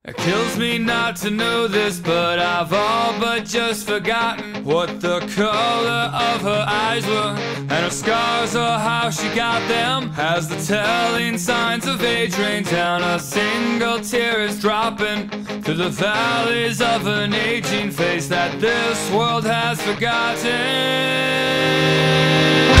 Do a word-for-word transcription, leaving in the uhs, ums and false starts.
It kills me not to know this, but I've all but just forgotten what the color of her eyes were, and her scars or how she got them. As the telling signs of age rain down, a single tear is dropping through the valleys of an aging face that this world has forgotten.